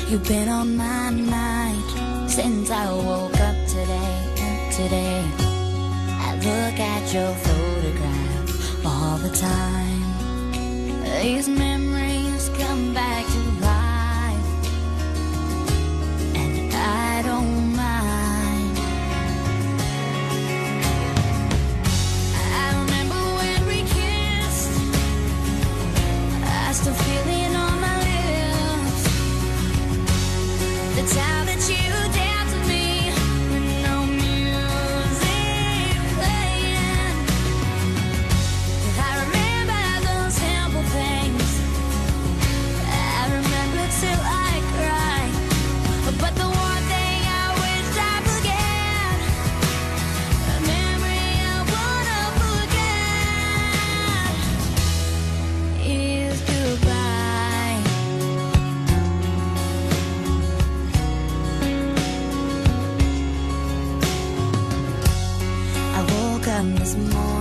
You've been on my mind since I woke up today. I look at your photograph all the time. These memories come back to life, and I don't mind. I remember when we kissed, I still feel it on my lips. The time that you danced with me with no music playing. I remember those simple things. I remember till I cry. But the one thing I wish I forget, a memory I wanna forget, is goodbye. I woke up this morning